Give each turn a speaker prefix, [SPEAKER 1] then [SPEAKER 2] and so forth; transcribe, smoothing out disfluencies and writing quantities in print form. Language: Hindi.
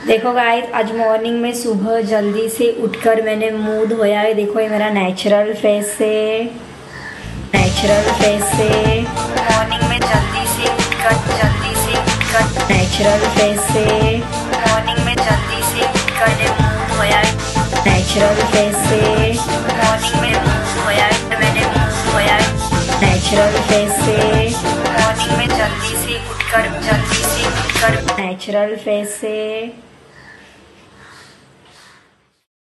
[SPEAKER 1] देखो गाइस, आज मॉर्निंग में सुबह जल्दी से उठकर मैंने मुंह धोया है। देखो ये मेरा नेचुरल फेस है, नेचुरल फेस है। मॉर्निंग में जल्दी से उठकर नेचुरल फेस है। मॉर्निंग में जल्दी से उठकर मैंने मुंह धोया है, नेचुरल फेस है। मॉर्निंग में मुंह धोया है, मैंने मुंह धोया है, नेचुरल फेस है। मॉर्निंग में जल्दी से उठकर नेचुरल फेस है।